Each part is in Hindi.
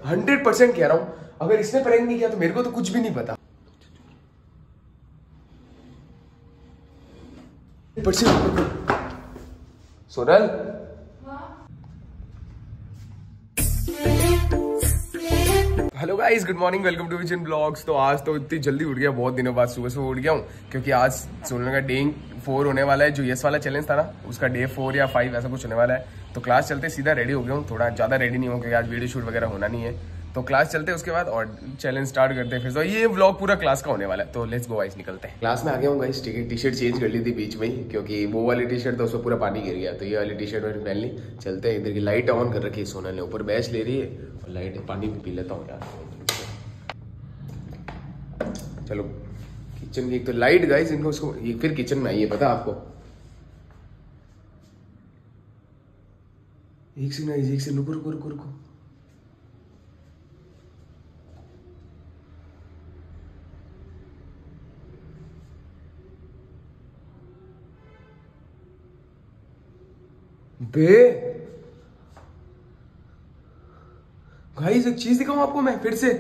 100% कह रहा हूँ, अगर इसने प्रैंक नहीं किया तो मेरे को तो कुछ भी नहीं पता। Sonal, hello guys, good morning, welcome to vision blogs. तो आज तो इतनी जल्दी उठ गया, बहुत दिनों बाद सुबह सुबह उठ गया हूँ, क्योंकि आज सोनल का डे 4 होने वाला है। जो यस वाला चैलेंज था ना, उसका डे 4 या 5 ऐसा कुछ होने वाला है। तो क्लास चलते सीधा रेडी हो गया हूँ, थोड़ा ज़्यादा रेडी नहीं हूँ क्योंकि आज वीडियो शूट वगैरह होना नहीं है। तो क्लास चलते उसके बाद और चैलेंज स्टार्ट करते हैं फिर। तो ये व्लॉग पूरा क्लास का होने वाला है। तो लेट्स गो गाइस, निकलते हैं। क्लास में आ गया हूँ गाइस, ठीक है। टी शर्ट चेंज कर ली थी बीच में ही, क्योंकि वो वाली टी शर्ट तो उसमें पूरा पानी गिर गया, तो ये वाली टी शर्ट मैंने पहन ली। चलते हैं, इधर की लाइट ऑन कर रखी है सोनल ने, ऊपर बैच ले रही है और लाइट, पानी भी पी लेता हूँ यार। चलो किचन की एक तो लाइट गाइस, इनको उसको ये फिर किचन में आई है, पता आपको। एक से रुको रुको रुको रुको। बे गाइस, एक चीज दिखाऊं आपको मैं फिर से।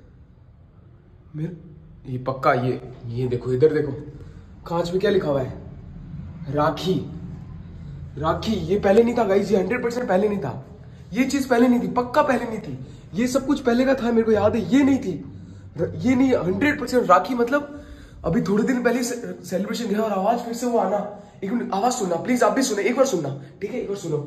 ये पक्का, ये देखो, इधर देखो, कांच में क्या लिखा हुआ है, राखी। राखी ये पहले नहीं था गाइस, ये 100% पहले नहीं था। ये चीज पहले नहीं थी, पक्का पहले नहीं थी। ये सब कुछ पहले का था, मेरे को याद है। ये नहीं थी, ये नहीं, 100% राखी। मतलब अभी थोड़े दिन पहले सेलिब्रेशन गया और आवाज फिर से वो आना। एक मिनट, आवाज सुनना प्लीज, आप भी सुने, एक बार सुनना, ठीक है, एक बार सुनो।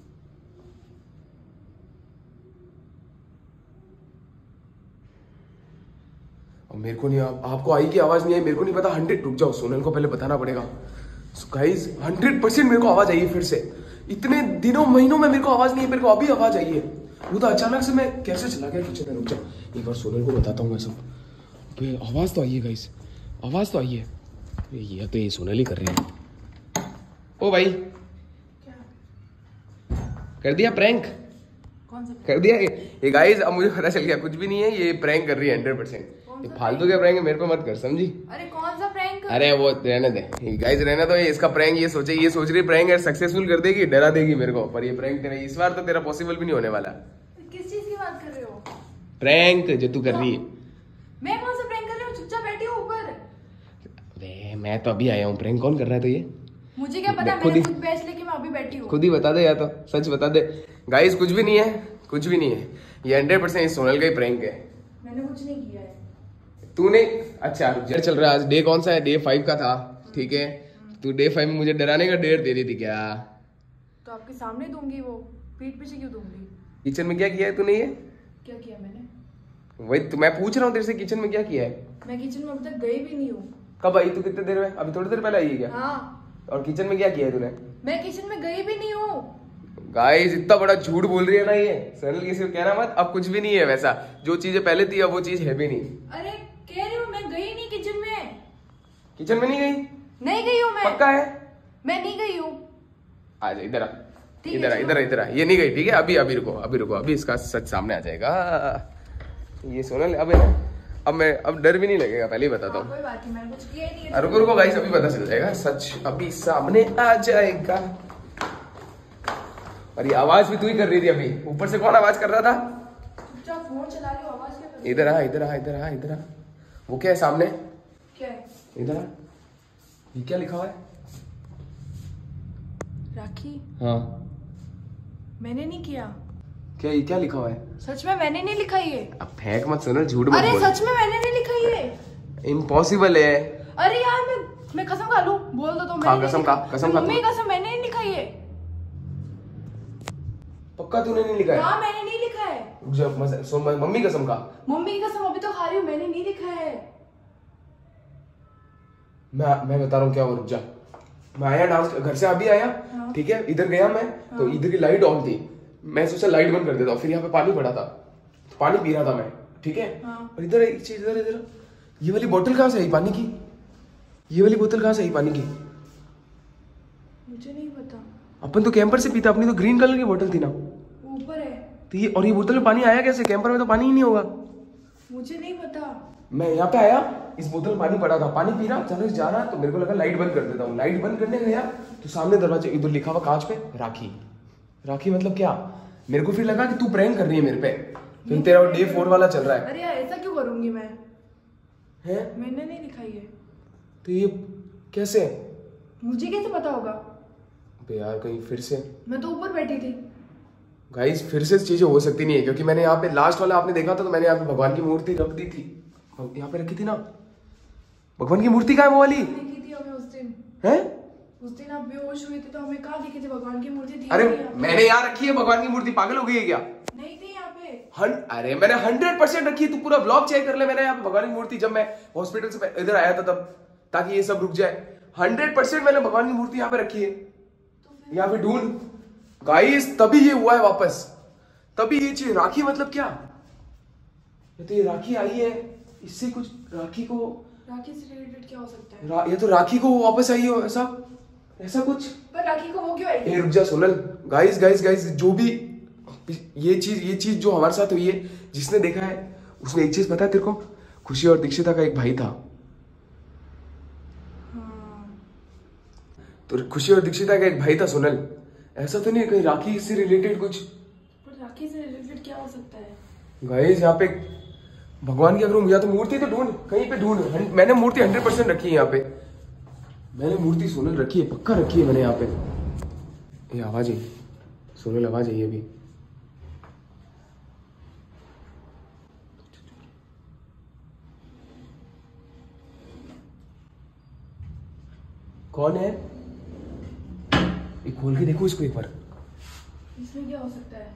और मेरे को नहीं, आपको आई की आवाज नहीं आई, मेरे को नहीं पता। 100, रुक जाओ, सोनल को पहले बताना पड़ेगा गाइस। 100% मेरे को आवाज आई है फिर से। इतने दिनों महीनों में मेरे को आवाज नहीं है, मेरे को अभी आवाज आई है। वो तो अचानक से मैं कैसे चला गया किचन में। रुक जाओ, एक बार सोनल को बताता हूँ मैं सब। आवाज तो आई है गाइस, आवाज तो आई है। ये तो ये सोनल ही कर रहे हैं। ओ भाई, क्या कर दिया प्रैंक? कौन सा कर दिया ये गाइस। अब मुझे पता चल गया कुछ भी नहीं है, ये प्रैंक कर रही है 100%। ये फालतू का प्रैंक है, मेरे पे मत कर, समझी। अरे कौन सा प्रैंक? अरे वो रहने दे गाइस, रहने दो। ये इसका प्रैंक, ये सोच रही प्रैंक है सक्सेसफुल कर देगी, डरा देगी मेरे को। पर ये प्रैंक तेरा इस बार तो तेरा पॉसिबल भी नहीं होने वाला। किस चीज की बात कर रहे हो? प्रैंक जो तू कर रही है। मैं कौन सा प्रैंक कर रही हूँ? चुपचाप बैठी हो ऊपर। अरे मैं तो अभी आया हूँ, प्रैंक कौन कर रहा है? तो ये मुझे क्या पता, मैंने खुद बैच लेके मैं अभी बैठी हूँ। खुद ही बता दे, या तो सच बता दे गाइस। कुछ भी नहीं है, कुछ भी नहीं है, ये 100% सोनल का ही प्रैंक है। मैंने कुछ नहीं किया है। तूने, अच्छा चल रहा है। आज डे कौन सा है? डे 5 का था, ठीक है। तू डे 5 में मुझे डराने का डेट दे रही थी क्या? तो आपके सामने दूंगी, वो पीठ पीछे क्यों दूंगी? किचन में क्या किया है तूने? ये क्या किया मैंने? वही तो मैं पूछ रहा हूँ तेरे से, किचन में क्या किया है? मैं किचन में अभी तक गई भी नहीं हूँ। कब आई तू? कितने देर में? अभी थोड़ी देर पहले आई है क्या? हाँ। और किचन में क्या किया है तूने? मैं किचन में गई भी नहीं हूँ। गाइस, इतना बड़ा झूठ बोल रही है ना ये सोनल। किसी को कहना मत, अब कुछ भी नहीं है वैसा। जो चीजें पहले थी अब वो चीज है भी नहीं। अरे कह रही हूँ, मैं गई नहीं किचन में। किचन में नहीं गई? नहीं गई हूँ मैं। पक्का है? मैं नहीं गई हूँ। आ जा, इधर आ, ठीक है, इधर आ, चलो। इधर आ। ये नहीं गई, ठीक है। अभी रुको, अभी इसका सच सामने आ जाएगा। ये सोनल अब डर भी नहीं लगेगा, पहले ही बताता हूँ। कोई बात नहीं, मैंने कुछ किया ही नहीं है। रुको गाइस, अभी पता चल जाएगा सच, अभी सामने आ जाएगा। और ये आवाज भी तू ही कर रही थी अभी। ऊपर से कौन आवाज कर रहा था? चुपचाप फोन चला रही हो, आवाज क्या कर रही हो? इधर आ। वो क्या है सामने? क्या है? इधर आ। ये क्या लिखा हुआ है? राखी। हाँ, मैंने नहीं किया। क्या ये क्या लिखा हुआ है? सच में मैंने नहीं लिखा ये। अब फेंक मत सोनल, झूठ मत अरे बोल। सच में मैंने नहीं लिखा ये। इम्पॉसिबल है। अरे यार, मैं कसम खा लूं, बोल दो तो। खा, मैंने कसम नहीं खा, लिखा। कसम खा। मम्मी कसम, मैंने नहीं लिखा ये। पक्का तूने नहीं लिखा है? हाँ, मैंने नहीं लिखा है। रुक जा, मम्मी कसम खा। मम्मी की कसम, अभी तो खा रही हूँ, मैंने नहीं लिखा है। मैं बता रहा हूँ क्या हुआ, रुक जा। मैं आया डांस घर से, अभी आया, हाँ। ठीक है। इधर गया मैं, तो इधर की लाइट ऑन थी। मैं सोचा लाइट बंद कर देता हूँ। फिर यहाँ पे पानी पड़ा था, पानी पी रहा था मैं, ठीक है। हाँ। और इधर एक चीज, इधर ये वाली बोतल कहाँ से आई पानी की? ये वाली बोतल कहाँ से आई पानी की? मुझे नहीं पता। अपन तो कैंपर से पीता, अपनी तो ग्रीन कलर की बोतल थी ना। ऊपर है। तो ये, और ये बोतल में पानी आया कैसे? कैंपर में तो पानी ही नहीं होगा। मुझे नहीं पता। मैं यहाँ पे आया, इस बोतल में पानी पड़ा था, पानी पी रहा, अचानक जा रहा, तो मेरे को लगा लाइट बंद कर देता हूँ। लाइट बंद करने गया तो सामने दरवाजे, इधर लिखा हुआ कांच पे राखी। राखी मतलब क्या? मेरे को फिर लगा कि तू प्रैंक कर रही है मेरे पे। क्योंकि तेरा डे 4 वाला चल रहा है। अरे यार ऐसा क्यों करूंगी मैं? हैं? मैंने नहीं दिखाई है। तो ये कैसे? मुझे कैसे पता होगा? अबे यार कहीं फिर से। मैं तो ऊपर बैठी थी। गाइस फिर से चीजें हो सकती नहीं है, क्योंकि मैंने यहाँ पे लास्ट वाला आपने देखा था, तो मैंने यहाँ पे भगवान की मूर्ति रख दी थी, यहाँ पे रखी थी ना भगवान की मूर्ति। कहाँ है वो वाली? दिखी थी हमें उस दिन। हैं? उस दिन आप बेहोश हुए थे तो हमें कहाँ दिखी थी भगवान की मूर्ति? थी अरे नहीं यहाँ पे। मैंने यहाँ रखी है भगवान की मूर्ति, पागल हो गई है क्या? नहीं थी यहाँ पे। अरे मैंने 100% रखी है, तू पूरा ब्लॉग चेक कर ले। मैंने यहाँ पे भगवान की मूर्ति, जब मैं हॉस्पिटल से इधर आया था तब, ताकि ये सब रुक जाए, 100% मैंने भगवान की मूर्ति यहाँ पे रखी है। यहाँ पे ढूंढ गाइस, तभी ये हुआ है वापस, तभी ये चीज। राखी मतलब क्या? ये तो ये राखी आई है, इससे कुछ राखी से रिलेटेड क्या हो सकता है? ये तो राखी को वापस आई हो, ऐसा कुछ। पर राखी को वो क्यों आई? रुक जा सोनल। गाइस गाइस गाइस, जो भी ये चीज जो हमारे साथ हुई है, जिसने देखा है उसने एक चीज पता है तेरे को? खुशी और दीक्षिता का एक भाई था। तो खुशी और दीक्षिता का एक भाई था सोनल। ऐसा तो नहीं कहीं राखी से रिलेटेड कुछ? पर राखी से रिलेटेड क्या हो सकता है? गाइस यहाँ पे भगवान की अगर या तो मूर्ति तो ढूंढ, कहीं पे ढूंढ। मैंने मूर्ति 100% रखी है यहाँ पे। मैंने मूर्ति सोनल रखी है, पक्का रखी है मैंने यहाँ पे। ये आवाज आई सोनल, आवाज आई अभी। कौन है? ये खोल के देखो इसको एक बार। इसमें क्या हो सकता है?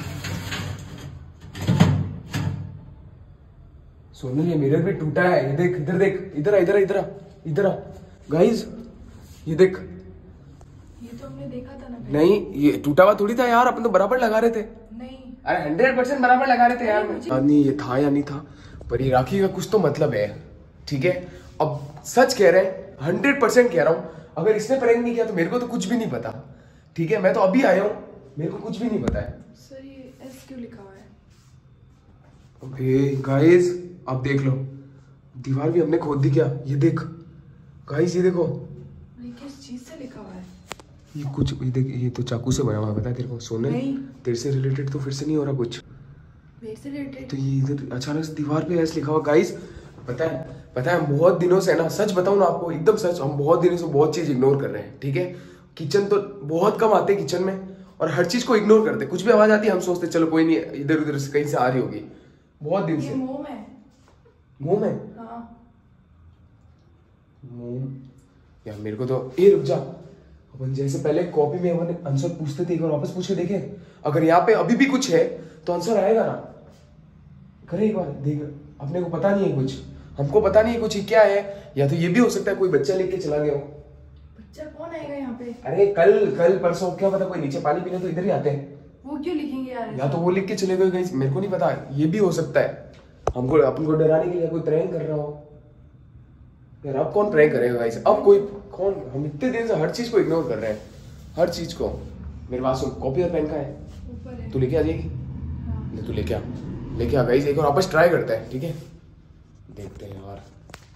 सोनल ये मिरर भी टूटा है, ये देख, इधर देख, इधर इधर इधर इधर गाइस, ये देख। ये तो हमने देखा था ना। नहीं ये टूटा हुआ थोड़ी था यार, अपन तो बराबर लगा रहे थे। नहीं, अरे 100% बराबर लगा रहे थे यार। नहीं ये था या नहीं था, पर ये राखी का कुछ तो मतलब है, ठीक है? अब सच कह रहे हैं, 100% कह रहा हूँ, अगर इसने प्रैंक नहीं किया तो मेरे को तो कुछ भी नहीं पता, ठीक है? मैं तो अभी आया हूँ, मेरे को कुछ भी नहीं पता है। सर ये एस क्यों लिखा हुआ है? अबे गाइस अब देख लो, दीवार भी हमने खोद दी क्या? ये देख गाइस, ये देखो, ये किस चीज से लिखा हुआ है? ये कुछ, ये देख, ये तो चाकू से बना हुआ है, पता है तेरे को सोनल? नहीं। तेरे से रिलेटेड तो फिर से नहीं हो रहा कुछ? मेरे से रिलेटेड? तो ये इधर अचानक से दीवार पे ऐसे लिखा हुआ। गाइस पता है बहुत दिनों से ना, सच बताऊं ना आपको, एकदम सच, हम बहुत दिनों से बहुत चीज इग्नोर कर रहे हैं, ठीक है? किचन तो बहुत कम आते किचन में, और हर चीज को इग्नोर करते। कुछ भी आवाज आती है हम सोचते चलो कोई नहीं, इधर उधर से कहीं से आ रही होगी। बहुत दिन से मुंह में। मुंह में? हाँ। मुंह यार, मेरे को तो ये रुक जा। अपन जैसे पहले कॉपी में अपन आंसर पूछते थे, एक बार वापस पूछ के देखे, अगर यहाँ पे अभी भी कुछ है तो आंसर आएगा ना? करे एक बार देख, अपने को पता नहीं है कुछ, हमको पता नहीं है कुछ, क्या है? या तो ये भी हो सकता है कोई बच्चा लेके चला गया हो। बच्चा कौन आएगा यहाँ पे? अरे कल परसों क्या पता, कोई नीचे पानी पीने तो इधर ही आते हैं। वो क्यों लिखेंगे यार? या तो वो लिख के चले गए गाइस, मेरे को नहीं पता, ये भी हो सकता है। हमको अपन को डराने के लिए कोई प्रैंक कर रहा हो यार। अब कौन प्रैंक करेगा गाइस? अब कोई कौन? हम इतने दिन से हर चीज को इग्नोर कर रहे हैं, हर चीज को। मेरे पास कॉपी और पेन का है, ऊपर है। तू लेके आ जाएगी? हाँ। तू लेके आ गाइस, एक बार वापस ट्राई करते हैं, ठीक है? देखते हैं यार।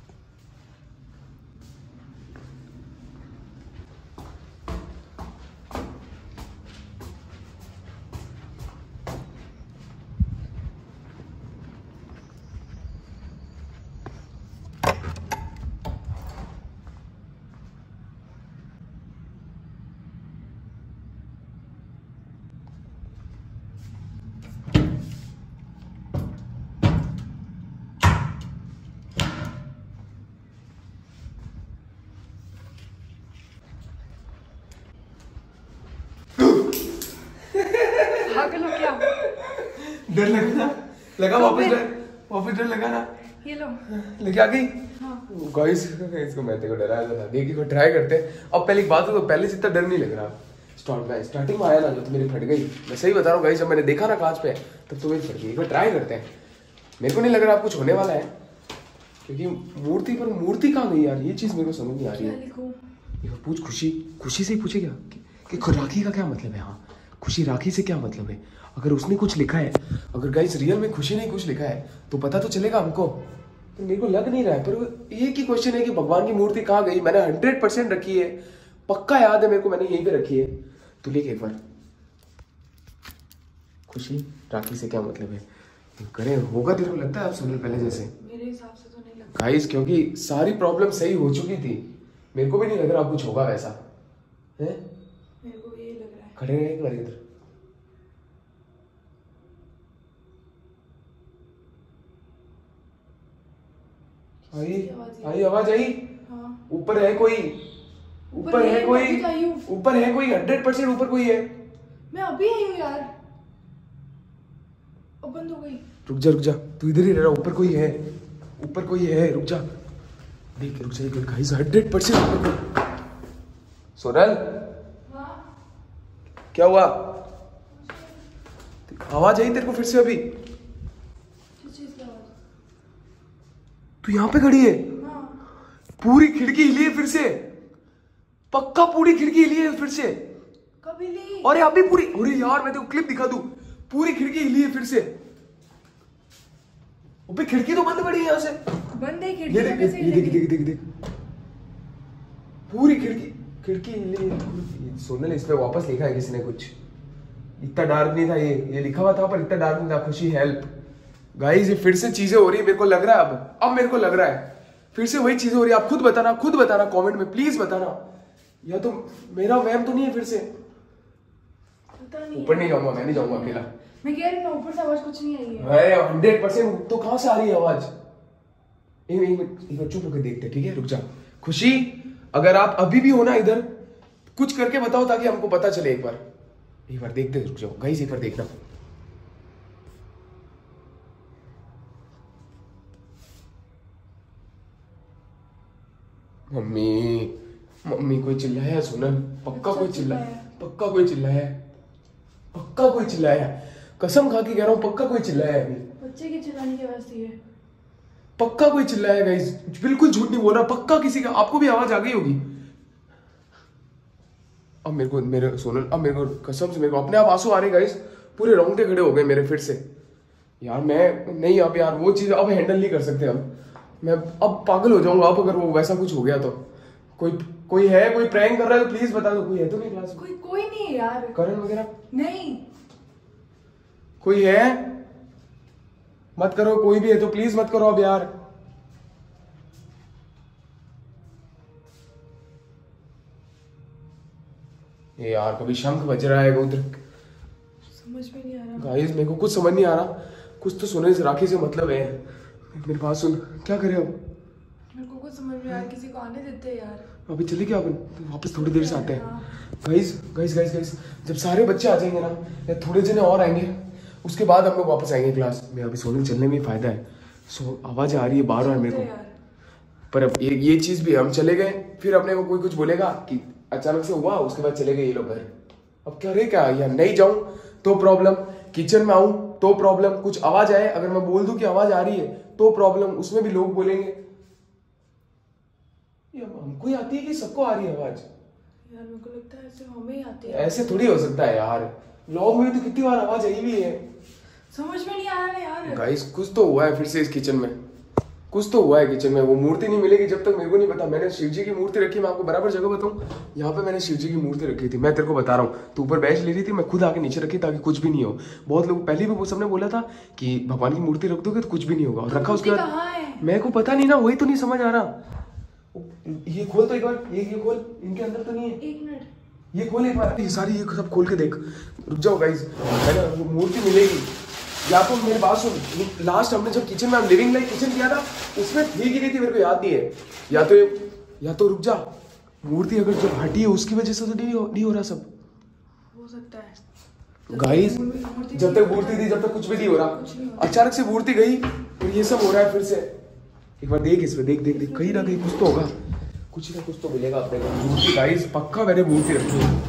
पागल हो क्या? डर लगा ना? लगा वापस डर लगा ना? ये लो। लेके आ गई? हाँ। गाइस इसको मैं तेरे को डराया था, देखिए को ट्राई करते हैं। अब पहले एक बात हो, तो पहले जितना डर नहीं लग रहा। स्टार्टिंग में आया ना जो, तो मेरी फट गई। मैं सही बता रहा हूँ गाइस, जब मैंने देखा ना कांच पे, तब तो मेरी फट गई। एक बार ट्राई करते हैं। मेरे को नहीं लग रहा कुछ होने वाला है, क्योंकि मूर्ति कहाँ गई यार? ये चीज मेरे को समझ नहीं आ रही है। लिखूं? पूछ खुशी से पूछे क्या कि राखी का क्या मतलब है? हाँ खुशी, राखी से क्या मतलब है? अगर उसने कुछ लिखा है, अगर गाइस रियल में खुशी ने कुछ लिखा है, तो पता तो चलेगा हमको। तो मेरे को लग नहीं रहा है, पर एक ही क्वेश्चन है कि भगवान की मूर्ति कहाँ गई? मैंने 100% रखी है, पक्का याद है मेरे को, मैंने यहीं पे रखी है। तू लिख एक बार, खुशी राखी से क्या मतलब है? करे होगा तेरे को लगता है अब सोनल पहले जैसे? मेरे हिसाब से तो नहीं लगता गाइस, क्योंकि सारी प्रॉब्लम सही हो चुकी थी, मेरे को भी नहीं लग रहा कुछ होगा वैसा है। मेरे को यही लग रहा है। खड़े रहे एक बार इधर। आई आवाज आई। हाँ। ऊपर है कोई, ऊपर है कोई, ऊपर है कोई, 100% ऊपर कोई है। मैं अभी आई हूँ यार। अब बंद हो गई। रुक जा तू इधर ही रह रहा, ऊपर कोई है, ऊपर कोई है, रुक जा देख, रुक जा गाइस, 100% ऊपर कोई। सोनल क्या हुआ? आवाज आई तेरे को फिर से अभी? किस चीज की आवाज? तू यहाँ पे खड़ी है? हाँ। पूरी खिड़की हिली है फिर से, पक्का पूरी खिड़की हिली है फिर से। कब हिली? अरे अभी पूरी, अरे यार मैं तेको क्लिप दिखा दूं, पूरी खिड़की हिली है फिर से। अबे खिड़की तो बंद पड़ी है यहाँ से। बंद है खिड़की? ये देख देख देख देख देख, पूरी खिड़की हिली है। सोनल इसमें वापस लिखा है किसी ने कुछ, इतना डार्क नहीं था ये लिखा हुआ था पर इतना डार्क नहीं था। खुशी हेल्प। गाइस ये फिर से चीजें हो रही है, मेरे को लग रहा है अब मेरे को लग रहा है फिर से वही चीजें हो रही है। आप खुद बताना कमेंट में प्लीज बताना, या तो मेरा वहम तो नहीं है फिर से। पता नहीं, ऊपर नहीं जाऊंगा, मैं नहीं जाऊंगा अकेला। मैं कह रही हूँ ऊपर से आवाज कुछ नहीं आई है। अरे 100% तो कहां से आ रही है आवाज? एक मिनट चुप होकर देखते, ठीक है? रुक जा। खुशी, अगर आप अभी भी हो ना इधर, कुछ करके बताओ ताकि हमको पता चले। एक बार देखते, रुक जाओ गाइस, एक बार देखना। मम्मी कोई चिल्लाया सुनन, पक्का कोई चिल्लाया, कसम खा के कह रहा हूँ पक्का कोई चिल्लाया अभी। बच्चे के चिल्लाने की आवाज थी ये। पक्का कोई चिल्लाया गाइस, बिल्कुल झूठ नहीं बोल रहा, पक्का किसी का। आपको भी आवाज आ गई होगी। अब मेरे को कसम से मेरे को अपने आप आंसू आ रहे गाइस, पूरे रोंगटे खड़े हो गए मेरे फिर से। यार मैं नहीं, अब यार वो चीज अब हैंडल नहीं कर सकते। अब मैं अब पागल हो जाऊंगा अब अगर वो वैसा कुछ हो गया तो। कोई है, कोई प्रैंक कर रहा है तो प्लीज बता दो। कोई है तो नहीं क्लास में? कोई नहीं है यार। करण वगैरह नहीं। कोई है? मत करो, कोई भी है तो प्लीज मत करो अब यार। ये यार कभी शंख बज रहा है उधर, समझ में नहीं आ रहा गाइस। मेरे को कुछ समझ नहीं आ रहा, कुछ तो सोने से राखी से मतलब है। मेरे पास सुन, क्या करे अब? मेरे को कुछ समझ में आ रहा, किसी को आने देते यार। अभी चले क्या अपन? वापस थोड़ी देर से आते हैं। गाइस जब सारे बच्चे आ जाएंगे ना, या थोड़े जने और आएंगे, उसके बाद हम लोग वापस आएंगे क्लास में। अभी सोने चलने में फायदा है। आवाज आ रही है बार बार मेरे को, पर अब ये चीज भी, हम चले गए फिर अपने को कोई कुछ बोलेगा कि अचानक से हुआ, उसके बाद चले गए ये लोग घर। अब क्या रे, क्या या नहीं जाऊं तो प्रॉब्लम, किचन में आऊं तो प्रॉब्लम, कुछ आवाज आए अगर मैं बोल दूं कि आवाज आ रही है तो प्रॉब्लम, उसमें भी लोग बोलेंगे। ये हमको ही आती है कि सबको आ रही है आवाज? यार मेरे को लगता है ऐसे हमें ही आती है। ऐसे थोड़ी हो सकता है यार, व्लॉग में तो कितनी बार आवाज आई भी है। समझ में नहीं आ रहा है यार। गाइस कुछ तो हुआ है फिर से इस किचन में, कुछ तो हुआ है किचन में। वो मूर्ति नहीं मिलेगी जब तक मेरे को नहीं पता। मैंने शिव जी की मूर्ति रखी, मैं आपको बराबर जगह बताऊं, यहाँ पे मैंने शिव जी की मूर्ति रखी थी। मैं तेरे को बता रहा हूँ, तू ऊपर बैठ ले रही थी, मैं खुद आके नीचे रखी ताकि कुछ भी नहीं हो। बहुत लोग पहले भी वो सबने बोला था कि भगवान की मूर्ति रख दोगे तो कुछ भी नहीं होगा, और रखा उसके बाद मेरे को पता नहीं ना, वही तो नहीं समझ आ रहा। ये खोल तो एक बार, ये खोल, इनके अंदर तो नहीं है। एक मिनट, ये खोल एक बार, ये सारी ये सब खोल के देख। रुक जाओ गाइस, मूर्ति मिलेगी या तो मेरे पास सुन। लास्ट हमने जब किचन में लिविंग लाइक किचन किया था, उसमें ठीक ही नहीं थी, मेरे को याद नहीं है। या तो रुक जा, मूर्ति अगर जब हटी है उसकी वजह से तो नहीं हो रहा सब। हो सकता है गाइस, जब तक मूर्ति थी जब तक कुछ भी नहीं हो रहा, अचानक से मूर्ति गई और ये सब हो रहा है फिर से। एक बार देख इसमें, देख कहीं ना कहीं कुछ तो होगा, कुछ ना कुछ तो मिलेगा अपने को। मूर्ति गाइस, पक्का मैंने मूर्ति रखी है।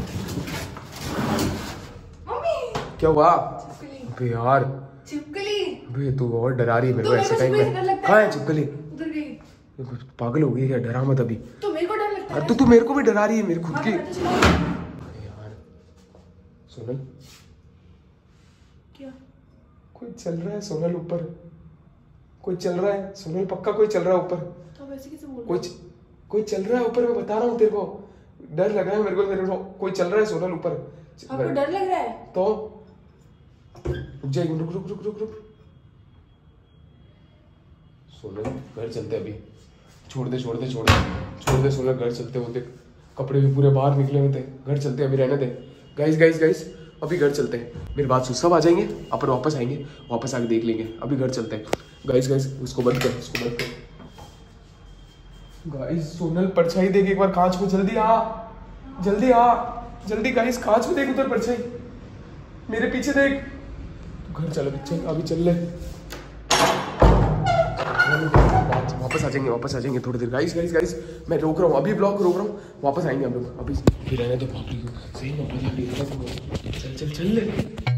क्या हुआ? अबे यार छिपकली, अबे तू और डरा रही है मेरे को ऐसे टाइम में। कहाँ है छिपकली? उधर गई। पागल हो गई क्या? डरा मत अभी। तो मेरे को डर लगता है। तो तू मेरे को भी डरा रही है, मेरे खुद की। यार सोनल, क्या? कोई चल रहा है सोनल ऊपर, कोई चल रहा है सोनल, पक्का कोई चल रहा है ऊपर। तो वैसे कैसे बोल रहे हो? कोई चल रहा है ऊपर, मैं बता रहा हूँ तेरे को। डर लग रहा है मेरे को, कोई चल रहा है सोनल ऊपर। आपको डर लग रहा है? तो रुक जा, रुक। सोनल घर चलते अभी, छोड़ दे सोनल, घर चलते होते, कपड़े भी पूरे बाहर निकले हुए थे, घर चलते अभी, रहने दे। गाइस अभी घर चलते हैं, मेरी बात सुन, सब आ जाएंगे, अपन वापस आएंगे, वापस आके देख लेंगे, अभी घर चलते हैं। गाइस उसको बंद कर। गाइस सोनल परछाई देख एक बार कांच में, जल्दी आ जल्दी गाइस, कांच में देख उधर परछाई, मेरे पीछे देख। घर चल अभी चल ले, वापस आ जाएंगे थोड़ी देर। गाइस मैं रोक रहा हूँ, अभी ब्लॉग रोक रहा हूँ, वापस आएंगे हम लोग अभी। फिर रहने दो, सही में चल ले।